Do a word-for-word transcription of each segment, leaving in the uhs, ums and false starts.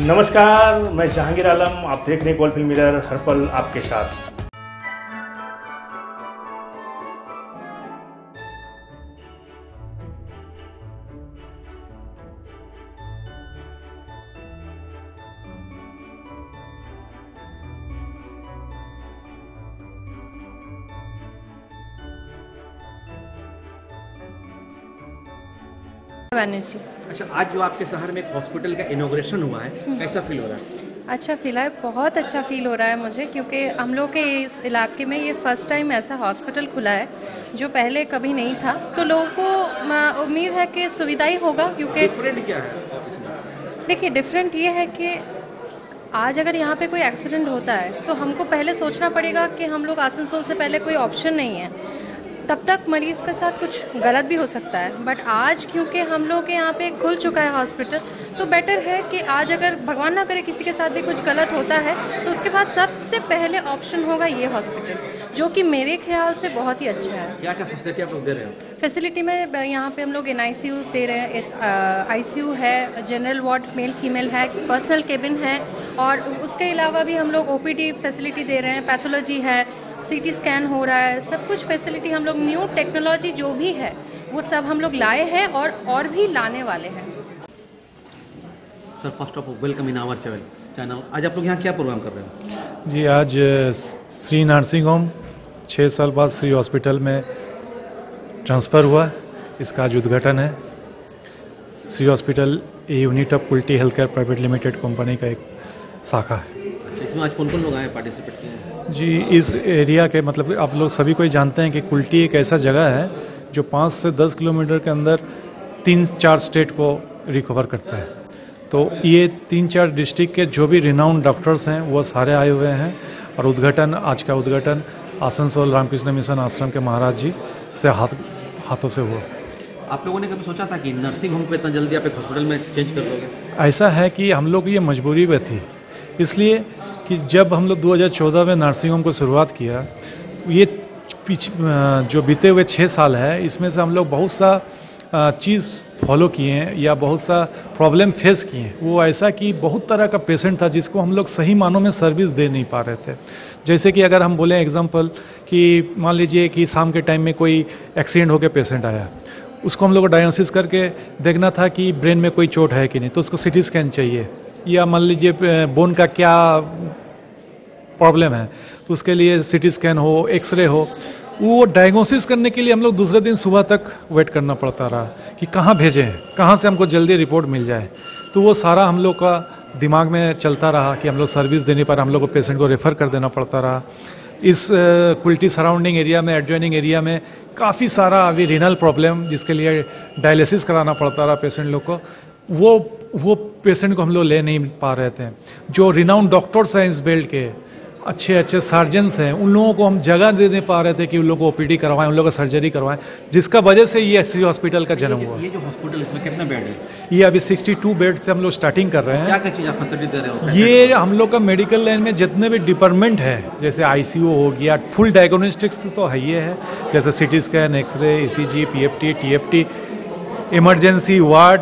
नमस्कार, मैं जहांगीर आलम। आप देख रहे हैं गोल्ड फिल्म मिरर, हर पल आपके साथ। बनर्जी। अच्छा, आज जो आपके शहर में एक हॉस्पिटल का इनॉग्रेशन हुआ है, कैसा फील हो रहा है? अच्छा फील है, बहुत अच्छा फील हो रहा है मुझे, क्योंकि हम लोग के इस इलाके में ये फर्स्ट टाइम ऐसा हॉस्पिटल खुला है जो पहले कभी नहीं था। तो लोगों को उम्मीद है कि सुविधा ही होगा, क्योंकि डिफरेंट क्या है इसमें? देखिए, डिफरेंट ये है कि आज अगर यहाँ पे कोई एक्सीडेंट होता है तो हमको पहले सोचना पड़ेगा कि हम लोग आसनसोल से पहले कोई ऑप्शन नहीं है, तब तक मरीज़ के साथ कुछ गलत भी हो सकता है। बट आज क्योंकि हम लोग के यहाँ पे खुल चुका है हॉस्पिटल, तो बेटर है कि आज अगर भगवान ना करे किसी के साथ भी कुछ गलत होता है तो उसके बाद सबसे पहले ऑप्शन होगा ये हॉस्पिटल, जो कि मेरे ख्याल से बहुत ही अच्छा है। क्या क्या फैसिलिटी आप लोग दे रहे हो? फैसिलिटी में यहाँ पे हम लोग एन आई सी यू दे रहे हैं, आई सी यू है, जनरल वार्ड मेल फीमेल है, पर्सनल केबिन है, और उसके अलावा भी हम लोग ओ पी डी फैसिलिटी दे रहे हैं, पैथोलॉजी है, सी टी स्कैन हो रहा है। सब कुछ फैसिलिटी हम लोग, न्यू टेक्नोलॉजी जो भी है वो सब हम लोग लाए हैं और और भी लाने वाले हैं। Sir, first of all welcome in our channel. आज आप लोग यहाँ क्या प्रोग्राम कर रहे हो? जी, आज श्री नर्सिंग होम छः साल बाद श्री हॉस्पिटल में ट्रांसफ़र हुआ, इसका आज उद्घाटन है। Shri hospital a unit of Kulti health care private limited company का एक शाखा है। अच्छा, इसमें आज कौन कौन लोग आए पार्टिसिपेट किए हैं? जी, इस एरिया के मतलब आप लोग सभी कोई जानते हैं कि कुल्टी एक ऐसा जगह है जो पाँच से दस किलोमीटर के अंदर तीन चार स्टेट को रिकवर करता है। तो ये तीन चार डिस्ट्रिक्ट के जो भी रिनाउंड डॉक्टर्स हैं वो सारे आए हुए हैं, और उद्घाटन, आज का उद्घाटन आसनसोल रामकृष्ण मिशन आश्रम के महाराज जी से हाथ हाथों से हुआ। आप लोगों ने कभी सोचा था कि नर्सिंग होम को इतना जल्दी आप एक हॉस्पिटल में चेंज कर दोगे? ऐसा है कि हम लोग की ये मजबूरी भी थी, इसलिए कि जब हम लोग दो हज़ार चौदह में नर्सिंग होम को शुरुआत किया, ये पिछ जो बीते हुए छः साल है, इसमें से हम लोग बहुत सा चीज़ फॉलो किए हैं या बहुत सा प्रॉब्लम फेस किए हैं। वो ऐसा कि बहुत तरह का पेशेंट था जिसको हम लोग सही मानों में सर्विस दे नहीं पा रहे थे। जैसे कि अगर हम बोलें एग्जांपल कि मान लीजिए कि शाम के टाइम में कोई एक्सीडेंट होकर पेशेंट आया, उसको हम लोग को डायग्नोसिस करके देखना था कि ब्रेन में कोई चोट है कि नहीं, तो उसको सी टी स्कैन चाहिए, या मान लीजिए बोन का क्या प्रॉब्लम है तो उसके लिए सी टी स्कैन हो, एक्सरे हो। वो डायग्नोसिस करने के लिए हम लोग दूसरे दिन सुबह तक वेट करना पड़ता रहा कि कहाँ भेजें, कहाँ से हमको जल्दी रिपोर्ट मिल जाए। तो वो सारा हम लोग का दिमाग में चलता रहा कि हम लोग सर्विस देने पर हम लोग को पेशेंट को रेफ़र कर देना पड़ता रहा। इस कुल्टी सराउंडिंग एरिया में, एडजॉइनिंग एरिया में काफ़ी सारा अभी रीनल प्रॉब्लम, जिसके लिए डायलिसिस कराना पड़ता रहा पेशेंट लोग को, वो वो पेशेंट को हम लोग ले नहीं पा रहे थे। जो रिनाउंड डॉक्टर्स हैं इस बेल्ट के, अच्छे अच्छे सर्जन्स हैं, उन लोगों को हम जगह दे नहीं पा रहे थे कि उन लोगों को ओ पी डी करवाएं, उन लोगों को सर्जरी करवाएं, जिसका वजह से ये श्री हॉस्पिटल का जन्म हुआ। ये जो हॉस्पिटल, इसमें कितने बेड है? ये अभी बासठ बेड से हम लोग स्टार्टिंग कर रहे हैं। क्या क्या चीज़ आप फैसिलिटी दे रहे हो? ये हम लोग का मेडिकल लाइन में जितने भी डिपार्टमेंट है, जैसे आई सी यू हो गया, फुल डायग्नोस्टिक्स तो है ही है, जैसे C T scan, x-ray, E C G, P F T, T F T, emergency ward,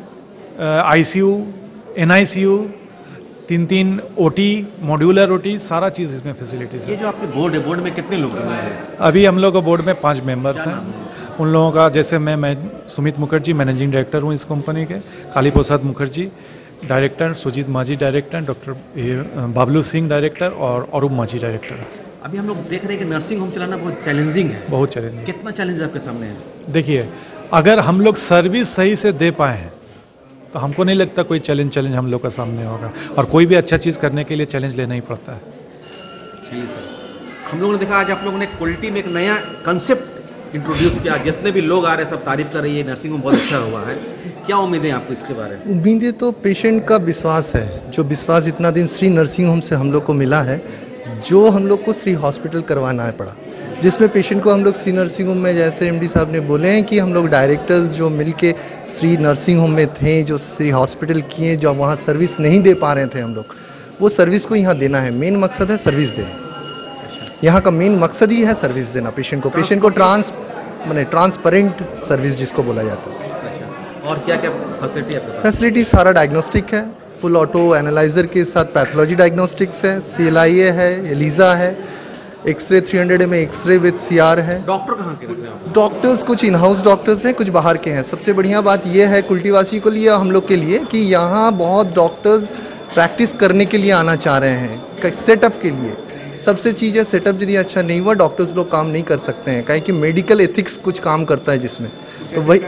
I C U, N I C U, तीन तीन O T, modular O T, सारा चीज़ इसमें फैसिलिटीज़ है। ये जो आपके बोर्ड है, बोर्ड में कितने लोग हैं? अभी हम लोग का बोर्ड में पांच मेंबर्स हैं। उन लोगों का, जैसे मैं मैं सुमित मुखर्जी मैनेजिंग डायरेक्टर हूँ इस कंपनी के, Kali Prasad Mukherjee director, Sujit Majhi director, doctor Bablu Singh director, और अरूप माझी डायरेक्टर। अभी हम लोग देख रहे हैं कि नर्सिंग होम चलाना बहुत चैलेंजिंग है। बहुत चैलेंजिंग। कितना चैलेंज आपके सामने है? देखिए, अगर हम लोग सर्विस सही से दे पाएँ तो हमको नहीं लगता कोई चैलेंज चैलेंज हम लोग का सामने होगा, और कोई भी अच्छा चीज़ करने के लिए चैलेंज लेना ही पड़ता है। चलिए सर, हम लोगों ने देखा आज आप लोगों ने क्वालिटी में एक नया कंसेप्ट इंट्रोड्यूस किया। जितने भी लोग आ रहे हैं सब तारीफ कर रही है, नर्सिंग होम बहुत अच्छा हुआ है। क्या उम्मीदें आपको इसके बारे में? उम्मीदें तो पेशेंट का विश्वास है, जो विश्वास इतना दिन श्री नर्सिंग होम से हम लोग को मिला है, जो हम लोग को श्री हॉस्पिटल करवाना है पड़ा, जिसमें पेशेंट को हम लोग श्री नर्सिंग होम में, जैसे एमडी साहब ने बोले हैं कि हम लोग डायरेक्टर्स जो मिलके श्री नर्सिंग होम में थे, जो श्री हॉस्पिटल किए, जो वहाँ सर्विस नहीं दे पा रहे थे हम लोग, वो सर्विस को यहाँ देना है। मेन मकसद है सर्विस देना। यहाँ का मेन मकसद ही है सर्विस देना पेशेंट को, पेशेंट को ट्रांस माने ट्रांसपेरेंट सर्विस जिसको बोला जाता है। और क्या क्या फैसिलिटी है? फैसिलिटी सारा डायग्नोस्टिक है, फुल ऑटो एनालाइजर के साथ पैथोलॉजी डायग्नोस्टिक्स है, सी एल आई ए है, एलिजा है, एक्सरे थ्री हंड्रेड में एक्सरे विद सी आर है। डॉक्टर कहाँ के रखते हैं? डॉक्टर्स कुछ इन हाउस डॉक्टर्स हैं, कुछ बाहर के हैं। सबसे बढ़िया बात यह है कुल्टीवासी को लिए हम लोग के लिए कि यहाँ बहुत डॉक्टर्स प्रैक्टिस करने के लिए आना चाह रहे हैं, सेटअप के लिए। सबसे चीज़ है सेटअप यदि अच्छा नहीं हुआ डॉक्टर्स लोग काम नहीं कर सकते हैं, काहे कि मेडिकल एथिक्स कुछ काम करता है जिसमें। तो वही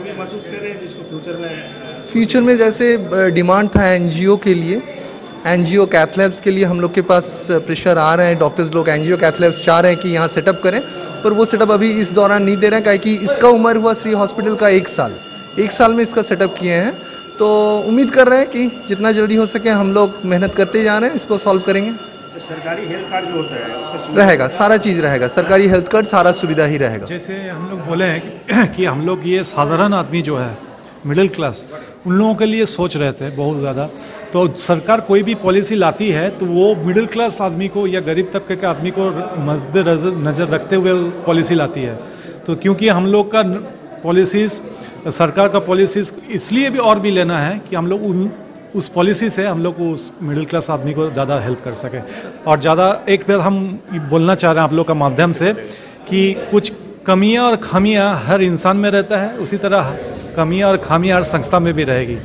फ्यूचर में जैसे डिमांड था एनजीओ के लिए, एनजीओ कैथलैब्स के लिए हम लोग के पास प्रेशर आ रहे हैं, डॉक्टर्स लोग एनजीओ कैथलैब्स चाह रहे हैं कि यहाँ सेटअप करें, पर वो सेटअप अभी इस दौरान नहीं दे रहे हैं, काहे कि इसका उम्र हुआ श्री हॉस्पिटल का एक साल एक साल में इसका सेटअप किए हैं। तो उम्मीद कर रहे हैं कि जितना जल्दी हो सके हम लोग मेहनत करते जा रहे हैं, इसको सॉल्व करेंगे। तो सरकारी हेल्थ कार्ड जो होता है उसका रहेगा, सारा चीज़ रहेगा, सरकारी हेल्थ कार्ड सारा सुविधा ही रहेगा। जैसे हम लोग बोले हैं कि हम लोग ये साधारण आदमी जो है मिडिल क्लास, उन लोगों के लिए सोच रहे थे बहुत ज़्यादा। तो सरकार कोई भी पॉलिसी लाती है तो वो मिडिल क्लास आदमी को या गरीब तबके के आदमी को मद्दे नज़र रखते हुए पॉलिसी लाती है। तो क्योंकि हम लोग का पॉलिसीज़, सरकार का पॉलिसीज़ इसलिए भी और भी लेना है कि हम लोग उन उस पॉलिसी से हम लोग उस मिडिल क्लास आदमी को ज़्यादा हेल्प कर सकें। और ज़्यादा एक बार हम बोलना चाह रहे हैं आप लोग का माध्यम से कि कुछ कमियां और खामियां हर इंसान में रहता है, उसी तरह कमियां और खामियां हर संस्था में भी रहेगी।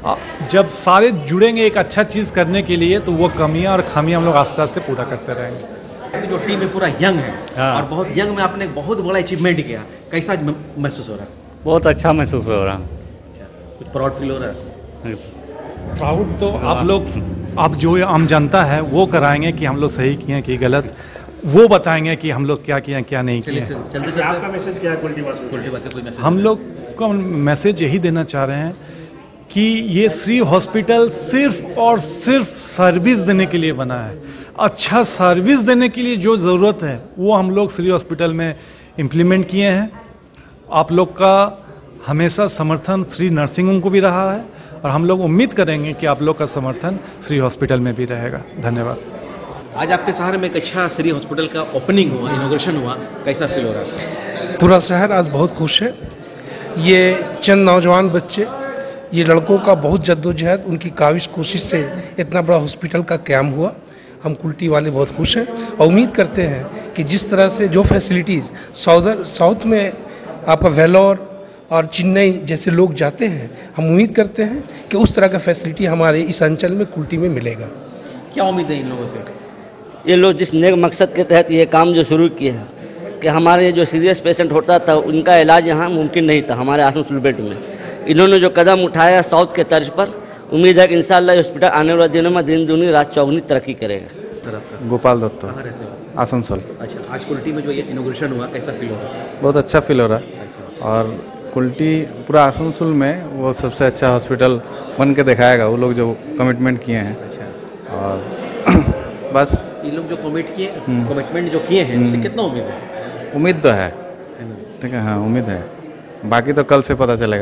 जब सारे जुड़ेंगे एक अच्छा चीज़ करने के लिए तो वो कमियां और खामियां हम लोग आस्ते आस्ते पूरा करते रहेंगे। जो टीम है पूरा यंग है। हाँ। और बहुत यंग में आपने बहुत बड़ा अचीवमेंट किया, कैसा महसूस हो रहा है? बहुत अच्छा महसूस हो रहा है। कुछ प्राउड फील हो रहा है? प्राउड तो आप लोग, आप जो आम जनता है वो कराएंगे कि हम लोग सही किए कि गलत, वो बताएंगे कि हम लोग क्या किए क्या नहीं किए। चलते आपका मैसेज क्या है कुल्टीवासी कुल्टीवासी कोई मैसेज? हम लोग को मैसेज यही देना चाह रहे हैं कि ये श्री हॉस्पिटल सिर्फ और सिर्फ सर्विस देने के लिए बना है। अच्छा सर्विस देने के लिए जो ज़रूरत है वो हम लोग श्री हॉस्पिटल में इम्प्लीमेंट किए हैं। आप लोग का हमेशा समर्थन श्री नर्सिंग होम को भी रहा है और हम लोग उम्मीद करेंगे कि आप लोग का समर्थन श्री हॉस्पिटल में भी रहेगा। धन्यवाद। आज आपके शहर में एक अच्छा श्री हॉस्पिटल का ओपनिंग हुआ, इनॉग्रेशन हुआ, कैसा फील हो रहा है? पूरा शहर आज बहुत खुश है। ये चंद नौजवान बच्चे, ये लड़कों का बहुत जद्दोजहद, उनकी काविश कोशिश से इतना बड़ा हॉस्पिटल का क्याम हुआ। हम कुल्टी वाले बहुत खुश हैं और उम्मीद करते हैं कि जिस तरह से जो फैसिलिटीज़ साउदर साउथ में आपका वेलोर और चेन्नई जैसे लोग जाते हैं, हम उम्मीद करते हैं कि उस तरह का फैसिलिटी हमारे इस अंचल में कुल्टी में मिलेगा। क्या उम्मीद है इन लोगों से? ये लोग जिस नेक मकसद के तहत ये काम जो शुरू किए हैं कि हमारे जो सीरियस पेशेंट होता था उनका इलाज यहाँ मुमकिन नहीं था हमारे आसनसोल बेल्ट में, इन्होंने जो कदम उठाया साउथ के तर्ज पर, उम्मीद है कि इंशाल्लाह ये हॉस्पिटल आने वाले दिनों में दिन दूनी रात चौगुनी तरक्की करेगा। गोपाल दत्त, आसनसोल। अच्छा, आज कुल्टी में जो ये इनॉग्रेशन हुआ कैसा फील हो रहा है? बहुत अच्छा फील हो रहा है। और कुल्टी पूरा आसनसोल में वो सबसे अच्छा हॉस्पिटल बन के दिखाएगा, वो लोग जो कमिटमेंट किए हैं। अच्छा। और बस ये लोग जो कमिट किए कमिटमेंट जो किए हैं उससे कितना उम्मीद है? उम्मीद तो है, ठीक है, हाँ उम्मीद है, बाकी तो कल से पता चलेगा।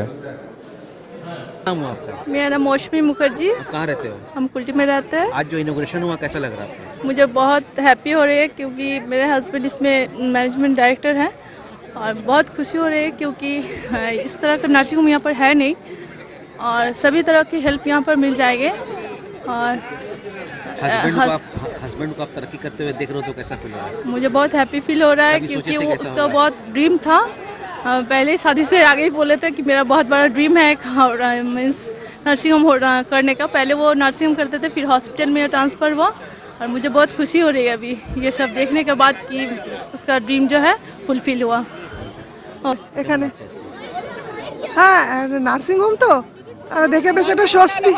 नाम हुआ आपका? मेरा नाम मौसमी मुखर्जी। आप कहाँ रहते हो? हम कुल्टी में रहते हैं। आज जो इनॉग्रेशन हुआ कैसा लग रहा है आपको? मुझे बहुत हैप्पी हो रही है क्योंकि मेरे हस्बैंड इसमें मैनेजमेंट डायरेक्टर हैं और बहुत खुशी हो रही है क्योंकि इस तरह का नर्सिंग होम यहाँ पर है नहीं और सभी तरह की हेल्प यहाँ पर मिल जाएगी। और हस्बैंड को आप तरक्की करते हुए देख रहे हो तो कैसा फील हो रहा है? मुझे बहुत हैप्पी फील हो रहा है क्योंकि वो उसका बहुत ड्रीम था, पहले ही शादी से आगे ही बोले थे कि मेरा बहुत बड़ा ड्रीम है मीन्स नर्सिंग होम करने का। पहले वो नर्सिंग होम करते थे, फिर हॉस्पिटल में ट्रांसफ़र हुआ और मुझे बहुत खुशी हो रही है अभी ये सब देखने के बाद कि उसका ड्रीम जो है फुलफिल हुआ। এখানে হ্যাঁ নার্সিং হোম তো দেখে বেশ একটা স্বস্তি,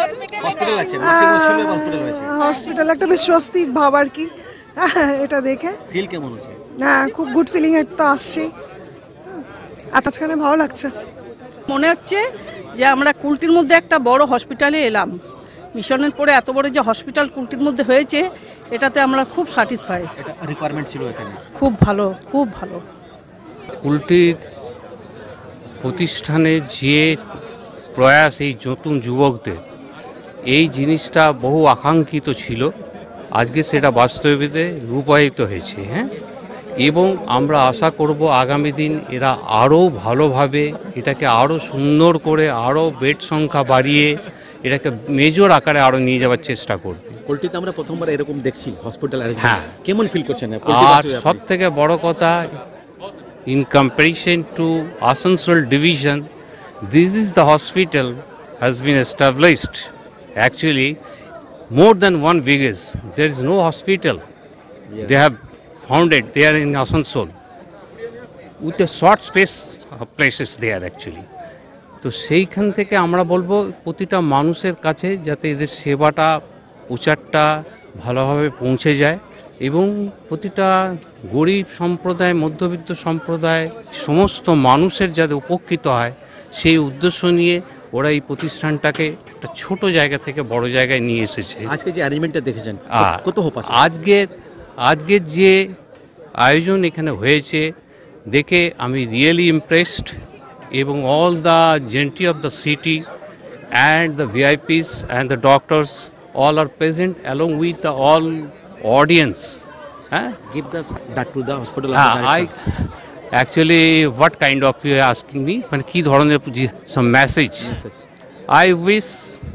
হসপিটাল একটা বেশ স্বস্তি ভাব আর কি এটা দেখে। ফিল কেমন হচ্ছে? হ্যাঁ খুব গুড ফিলিং তো আসছে, আজকানে ভালো লাগছে। মনে হচ্ছে যে আমরা কুলটির মধ্যে একটা বড় হসপিটালে এলাম। মিশনের পরে এত বড় যে হসপিটাল কুলটির মধ্যে হয়েছে এটাতে আমরা খুব স্যাটিসফাই। এটা রিকোয়ারমেন্ট ছিল এখানে? খুব ভালো, খুব ভালো। কুলটির প্রতিষ্ঠানে যে প্রয়াস এই নতুন যুবকদের, এই জিনিসটা বহু আকাঙ্ক্ষিত ছিল, আজকে সেটা বাস্তবে রূপায়িত হয়েছে। হ্যাঁ, এবং আমরা আশা করব আগামী দিন এরা আরও ভালোভাবে এটাকে আরও সুন্দর করে আরও বেড সংখ্যা বাড়িয়ে এটাকে মেজর আকারে আরও নিয়ে যাওয়ার চেষ্টা করবে। কুলটিতে আমরা প্রথমবার এরকম দেখছি হসপিটাল, হ্যাঁ, কেমন ফিল করছেন? আর সব থেকে বড় কথা, in comparison to Asansol division, this is the hospital has been established. Actually, more than one villages, there is no hospital. Yeah. They have founded there in Asansol with a short space of places there actually. তো সেইখান থেকে আমরা বলবো প্রতিটা মানুষের কাছে যাতে এদের সেবাটা প্রচারটা ভালোভাবে পৌঁছে যায় এবং প্রতিটা গরিব সম্প্রদায়, মধ্যবিত্ত সম্প্রদায়, সমস্ত মানুষের যাতে উপকৃত হয় সেই উদ্দেশ্য নিয়ে ওরা এই প্রতিষ্ঠানটাকে একটা ছোট জায়গা থেকে বড় জায়গায় নিয়ে এসেছে। আজকে যে অ্যারেঞ্জমেন্টটা দেখেছেন কত হোপা, আজকের আজকের যে আয়োজন এখানে হয়েছে দেখে আমি রিয়েলি ইমপ্রেসড, এবং all the gentry of the city and the VIPs and the doctors all are present along with the all audience. Huh? Give the, that to the hospital. Ah, I actually, what kind of you are asking me? মানে কি ধরনের some message? Message. I wish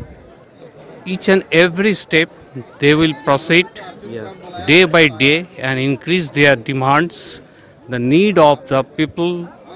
each and every step they will proceed yeah. day by day and increase their demands. The need of the people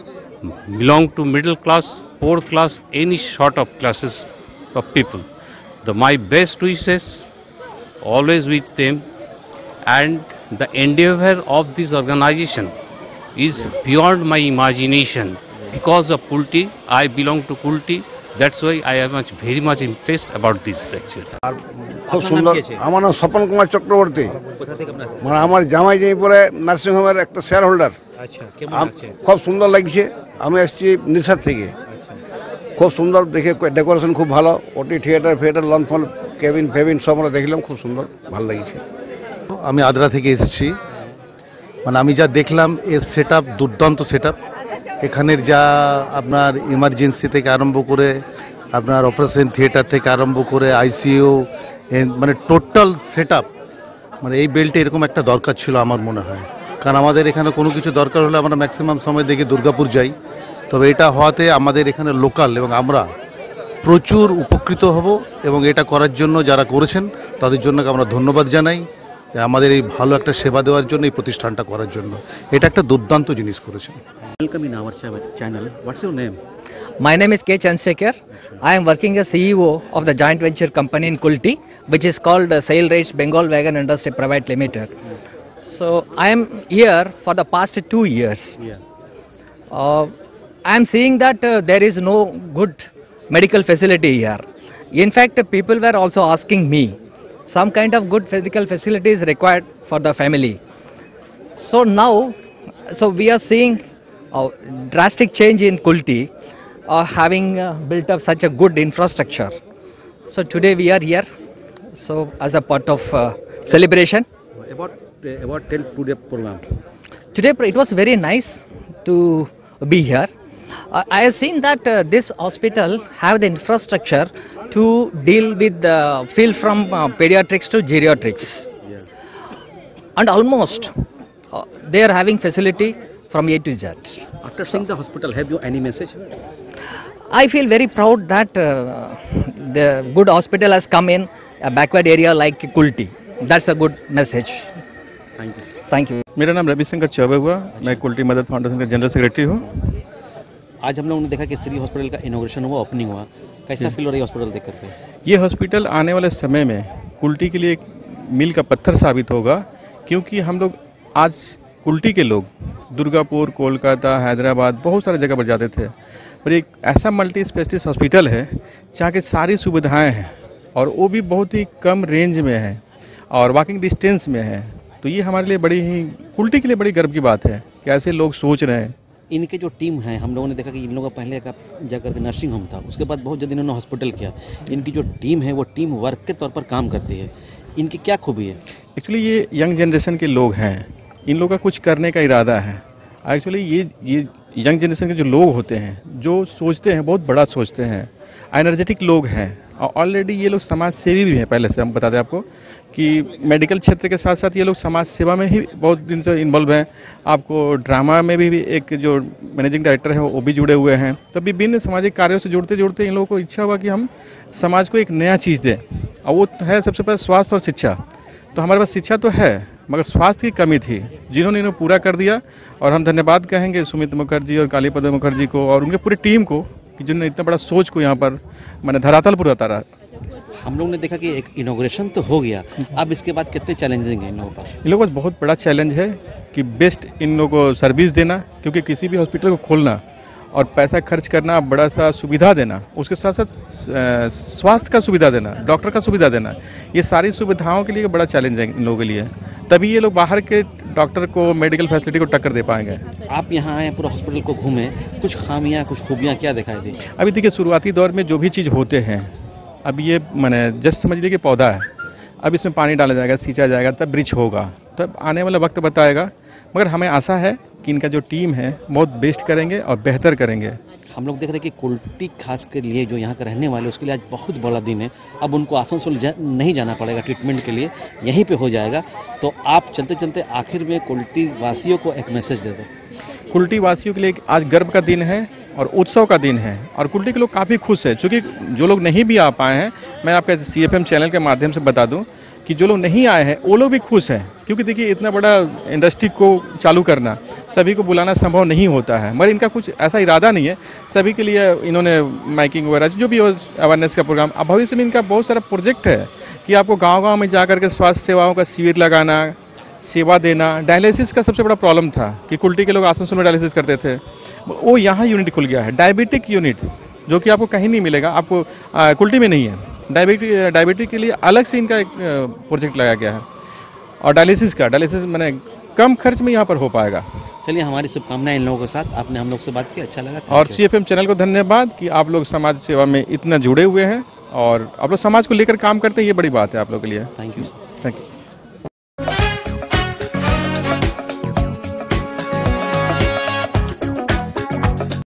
belong to middle class, poor class, any sort of classes of people. The, my best wishes always with them, and the endeavor of this organization is beyond my imagination. Because of Kulti, I belong to Kulti. That's why I am much, very much impressed about this actually. খুব সুন্দর। আমার নাম স্বপন কুমার চক্রবর্তী। মানে আমার জামাই যেই পরে nursing হোমের একটা শেয়ার হোল্ডার। আচ্ছা, কেমন লাগছে? খুব সুন্দর লাগছে। আমি আসছি নিশার থেকে। খুব সুন্দর দেখে, ডেকোরেশন খুব ভালো, ওটি থিয়েটার ফিয়েটার লন ফন কেবিন ফেবিন সব আমরা দেখলাম, খুব সুন্দর, ভালো লাগছে। আমি আদ্রা থেকে এসেছি, মানে আমি যা দেখলাম এর সেট আপ দুর্দান্ত সেট আপ। এখানের যা আপনার ইমার্জেন্সি থেকে আরম্ভ করে আপনার অপারেশন থিয়েটার থেকে আরম্ভ করে আইসিইউ, মানে টোটাল সেট আপ, মানে এই বেল্টে এরকম একটা দরকার ছিল আমার মনে হয়। কারণ আমাদের এখানে কোনো কিছু দরকার হলে আমরা ম্যাক্সিমাম সময় দেখি দুর্গাপুর যাই, তবে এটা হওয়াতে আমাদের এখানে লোকাল এবং আমরা প্রচুর উপকৃত হব, এবং এটা করার জন্য যারা করেছেন তাদের জন্য আমরা ধন্যবাদ জানাই, যে আমাদের এই ভালো একটা সেবা দেওয়ার জন্য, এই প্রতিষ্ঠানটা করার জন্য। এটা একটা দুর্দান্ত জিনিস করেছেন। Welcome in our channel. What's your name? My name is K. Chandrasekhar. I am working as C E O of the joint venture company in Kulti, which is called uh, Sail Rates Bengal Wagon Industry Private Limited. So I am here for the past two years. Yeah. Uh, I am seeing that uh, there is no good medical facility here. In fact, people were also asking me, some kind of good medical facility is required for the family. So now, so we are seeing a drastic change in Kulti, uh, having uh, built up such a good infrastructure. So today we are here, so as a part of uh, celebration. About uh, about tell today program. Today it was very nice to be here. Uh, I have seen that uh, this hospital have the infrastructure to deal with the field from uh, pediatrics to geriatrics. Yeah. And almost uh, they are having facility from A to Z. After seeing the hospital, have you any message? I feel very proud that uh, the good hospital has come in a backward area like Kulti. That's a good message. Thank you. Thank you. मेरा नाम रविशंकर चौबे हुआ, मैं कुल्टी मदद foundation का general secretary हूँ। आज हम लोगों ने देखा कि श्री हॉस्पिटल का इनॉग्रेशन हुआ, ओपनिंग हुआ, कैसा फील हो रहा है हॉस्पिटल देख करके? ये हॉस्पिटल आने वाले समय में कुल्टी के लिए एक मील का पत्थर साबित होगा, क्योंकि हम लोग आज कुल्टी के लोग दुर्गापुर, कोलकाता, हैदराबाद बहुत सारे जगह पर जाते थे, पर एक ऐसा मल्टी स्पेशलिस्ट हॉस्पिटल है जहाँ की सारी सुविधाएँ हैं और वो भी बहुत ही कम रेंज में है और वॉकिंग डिस्टेंस में है। तो ये हमारे लिए बड़ी ही, कुल्टी के लिए बड़ी गर्व की बात है कि ऐसे लोग सोच रहे हैं। इनके जो टीम है, हम लोगों ने देखा कि इन लोगों का पहले का जाकर के नर्सिंग होम था, उसके बाद बहुत जल्दी इन्होंने हॉस्पिटल किया। इनकी जो टीम है वो टीम वर्क के तौर पर काम करती है। इनकी क्या खूबी है? एक्चुअली ये यंग जनरेशन के लोग हैं, इन लोगों का कुछ करने का इरादा है। एक्चुअली ये ये यंग जनरेशन के जो लोग होते हैं, जो सोचते हैं बहुत बड़ा सोचते हैं, एनर्जेटिक लोग हैं, और ऑलरेडी ये लोग समाज सेवी भी हैं। पहले से हम बता दें आपको कि मेडिकल क्षेत्र के साथ साथ ये लोग समाज सेवा में ही बहुत दिन से इन्वॉल्व हैं। आपको ड्रामा में भी, भी एक जो मैनेजिंग डायरेक्टर है वो भी जुड़े हुए हैं। तो विभिन्न सामाजिक कार्यों से जुड़ते जुड़ते इन लोगों को इच्छा हुआ कि हम समाज को एक नया चीज़ दें, और वो है सबसे पहले स्वास्थ्य और शिक्षा। तो हमारे पास शिक्षा तो है मगर स्वास्थ्य की कमी थी, जिन्होंने इन्हें पूरा कर दिया। और हम धन्यवाद कहेंगे सुमित मुखर्जी और कालीपद मुखर्जी को और उनके पूरी टीम को कि जिन्होंने इतना बड़ा सोच को यहाँ पर मैंने धरातल पर उतारा। हम लोग ने देखा कि एक इनॉग्रेशन तो हो गया, अब इसके बाद कितने चैलेंजिंग हैं इन लोगों के पास? इन लोगों के पास बहुत बड़ा चैलेंज है कि बेस्ट इन लोगों को सर्विस देना, क्योंकि किसी भी हॉस्पिटल को खोलना और पैसा खर्च करना, बड़ा सा सुविधा देना, उसके साथ साथ स्वास्थ्य का सुविधा देना, डॉक्टर का सुविधा देना, ये सारी सुविधाओं के लिए बड़ा चैलेंज है इन लोगों के लिए। तभी ये लोग बाहर के डॉक्टर को, मेडिकल फैसिलिटी को टक्कर दे पाएंगे। आप यहाँ आए, पूरा हॉस्पिटल को घूमे, कुछ खामियाँ, कुछ खूबियाँ क्या दिखाई दी? अभी देखिए, शुरुआती दौर में जो भी चीज़ होते हैं, अब ये मैंने जस्ट समझ लीजिए कि पौधा है, अब इसमें पानी डाला जाएगा, सींचा जाएगा, तब वृक्ष होगा, तब आने वाला वक्त बताएगा। मगर हमें आशा है कि इनका जो टीम है बहुत बेस्ट करेंगे और बेहतर करेंगे। हम लोग देख रहे हैं कि कुल्टी खास के लिए जो यहाँ के रहने वाले, उसके लिए आज बहुत बड़ा दिन है। अब उनको आसनसोल जा, नहीं जाना पड़ेगा ट्रीटमेंट के लिए, यहीं पे हो जाएगा। तो आप चलते चलते आखिर में कुल्टी वासियों को एक मैसेज दे दो। कुल्टी वासियों के लिए आज गर्व का दिन है और उत्सव का दिन है, और कुल्टी के लोग काफ़ी खुश हैं। चूँकि जो लोग नहीं भी आ पाए हैं, मैं आपके सी एफ एम चैनल के माध्यम से बता दूं कि जो लोग नहीं आए हैं वो लोग भी खुश हैं, क्योंकि देखिए इतना बड़ा इंडस्ट्री को चालू करना, सभी को बुलाना संभव नहीं होता है। मगर इनका कुछ ऐसा इरादा नहीं है, सभी के लिए इन्होंने माइकिंग वगैरह जो भी अवेयरनेस का प्रोग्राम, अब भविष्य में इनका बहुत सारा प्रोजेक्ट है कि आपको गाँव-गाँव में जा करके स्वास्थ्य सेवाओं का शिविर लगाना, सेवा देना। डायलिसिस का सबसे बड़ा प्रॉब्लम था कि कुल्टी के लोग आसनसोल में डायलिसिस करते थे, वो यहाँ यूनिट खुल गया है, डायबिटिक यूनिट, जो कि आपको कहीं नहीं मिलेगा, आपको आ, कुल्टी में नहीं है। डायबिटिक डायबिटिक के लिए अलग से इनका एक प्रोजेक्ट लगाया गया है, और डायलिसिस का डायलिसिस मैंने कम खर्च में यहाँ पर हो पाएगा। चलिए, हमारी शुभकामनाएं इन लोगों के साथ। आपने हम लोग से बात की, अच्छा लगा। और सी एफ एम चैनल को धन्यवाद कि आप लोग समाज सेवा में इतना जुड़े हुए हैं और आप लोग समाज को लेकर काम करते हैं, ये बड़ी बात है आप लोग के लिए। Thank you. Thank you.